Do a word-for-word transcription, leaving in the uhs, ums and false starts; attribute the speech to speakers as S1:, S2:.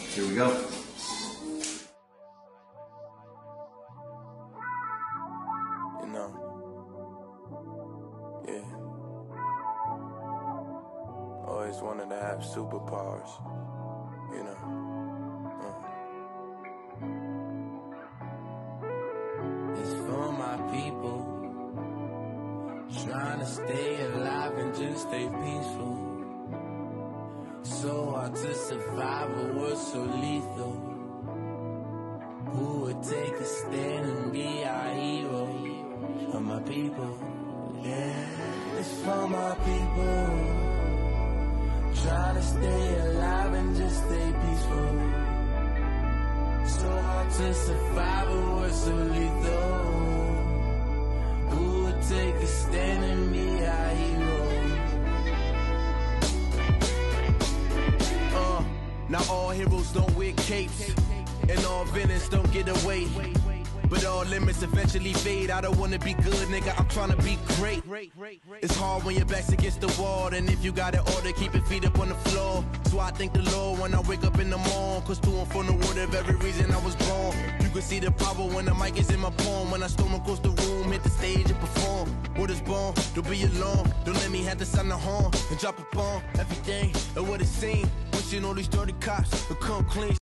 S1: Here we go.
S2: You know, yeah. Always wanted to have superpowers, you know. Uh. It's for my people, trying to stay alive and just stay peaceful. So hard to survive, a world so lethal. Who would take a stand and be our hero? For my people, yeah. It's for my people, trying to stay alive and just stay peaceful. So hard to survive, a world so lethal. Who would take a stand and be our hero? Now all heroes don't wear capes, and all villains don't get away. But all limits eventually fade. I don't wanna be good, nigga, I'm tryna be great. It's hard when your back's against the wall, and if you got it order, keep your feet up on the floor. So I thank the Lord when I wake up in the morning, cause to and from the word of every reason I was born. You can see the power when the mic is in my palm. When I storm across the room, hit the stage and perform. Word is born, don't be alone. Don't let me have to sound the horn and drop a bomb. Everything and what it seems. Pushing all these dirty cops to come clean.